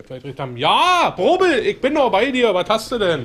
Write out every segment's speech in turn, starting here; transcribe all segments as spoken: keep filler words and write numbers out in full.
Vielleicht recht haben. Ja, Brubbel, ich bin noch bei dir. Was hast du denn?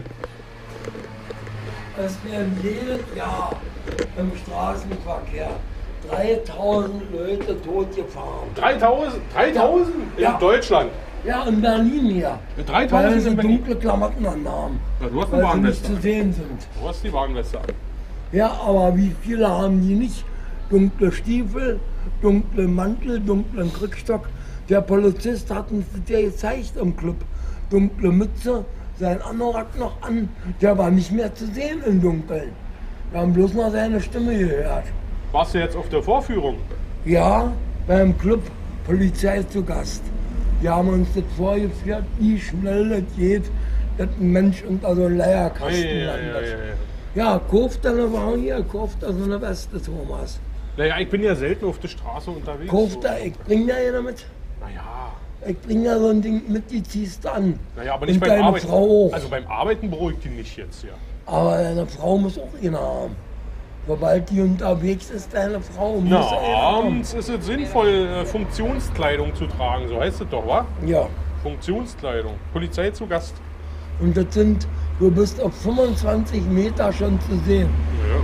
Es werden jedes Jahr im Straßenverkehr dreitausend Leute totgefahren. dreitausend? dreitausend? In Ja. Deutschland? Ja, in Berlin hier. dreitausend Weil sie in Berlin? dunkle Klamotten anhaben. Ja, du hast eine Weil sie nicht Warnweste. zu sehen sind. Du hast die Warnweste an. Ja, aber wie viele haben die nicht? Dunkle Stiefel, dunkle Mantel, dunklen Krückstock. Der Polizist hat uns das ja gezeigt im Club. Dunkle Mütze, sein Anorak noch an. Der war nicht mehr zu sehen im Dunkeln. Wir haben bloß noch seine Stimme gehört. Warst du jetzt auf der Vorführung? Ja, beim Club Polizei zu Gast. Die haben uns das vorgeführt, wie schnell das geht, dass ein Mensch unter so einem Leierkasten Ei, ei, landet. ei, ei. Ja, kauft eine Wagen hier, kauft da so eine Weste, Thomas. Naja, ich bin ja selten auf der Straße unterwegs. Kauft da, ich bring da eine mit. Naja, Ich bring da so ein Ding mit, die ziehst du an. naja, aber nicht Und beim deine Arbeiten. Frau auch. Also beim Arbeiten beruhigt die nicht jetzt, ja. Aber deine Frau muss auch eine haben. Sobald die unterwegs ist, deine Frau muss Na, eine haben. abends ist es sinnvoll, äh, Funktionskleidung zu tragen, so heißt es doch, wa? Ja, Funktionskleidung. Polizei zu Gast. und das sind, du bist auf fünfundzwanzig Meter schon zu sehen. Ja.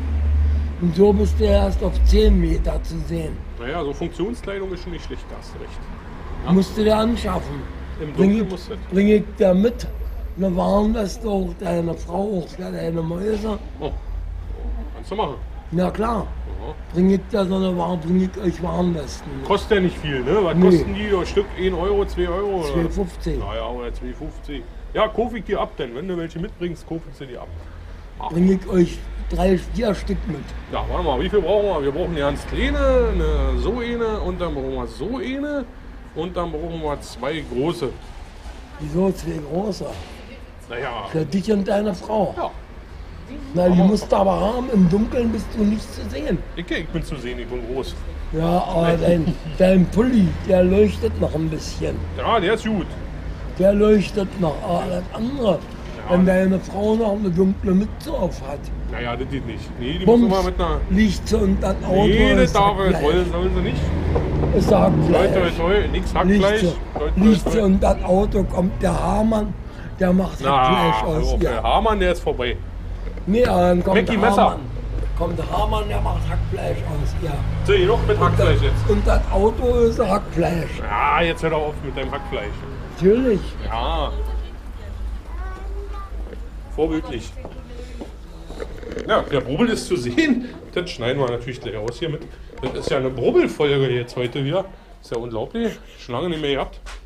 Und so bist du erst auf zehn Meter zu sehen. Naja, so Funktionskleidung ist schon nicht schlecht, da hast du recht. Musst du dir anschaffen. Im Bring Dunkeln ich, musst du. bring ich dir mit. Eine Warnweste auch, deine Frau auch, für deine Mäuse. Oh. Kannst du machen. Na klar, Ja. bring ich dir so eine Warn, bring ich euch Warnwesten. mit. Kostet ja nicht viel, ne? Was Nee. kosten die? Ein Stück ein Euro, zwei Euro? oder? zwei fünfzig. Naja, oder zwei fünfzig. Ja, kaufe ich dir ab, denn wenn du welche mitbringst, kaufe ich sie dir ab. Bring ich euch drei, vier Stück mit. Ja, warte mal, wie viel brauchen wir? Wir brauchen eine ganz kleine, eine so eine und dann brauchen wir so eine und dann brauchen wir zwei große. Wieso zwei große? Naja, Für dich und deine Frau. ja, Na, die musst du aber haben, im Dunkeln bist du nicht zu sehen. ich, ich bin zu sehen, ich bin groß. Ja, aber dein, dein Pulli, der leuchtet noch ein bisschen. Ja, der ist gut. Der leuchtet noch, aber das andere, wenn deine Frau noch eine dunkle Mütze auf hat, Naja, das geht nicht. Nee, die Bums, muss immer mit einer... liegt sie unter das Auto. Nee, das ist darf Hackfleisch. wollen, sollen sie nicht. Ist Toi, toi, Hackfleisch. toi, nix Liegt Hackfleisch. sie, Toi, toi, liegt sie toi. unter das Auto, kommt der Hamann, der macht Hackfleisch Na, aus auf, der ihr. Hamann, der ist vorbei. Nee, aber dann kommt Mackie der Messer. Hamann. Kommt der Hamann, der macht Hackfleisch aus ihr. So, genug mit Hackfleisch jetzt. Und das Auto ist Hackfleisch. Ja, jetzt hör doch auf mit deinem Hackfleisch. Natürlich. Ja. Vorbildlich. Ja, der Brubbel ist zu sehen. Das schneiden wir natürlich gleich aus hier mit. Das ist ja eine Brubbelfolge jetzt heute wieder. Ist ja unglaublich. Schon lange nicht mehr gehabt.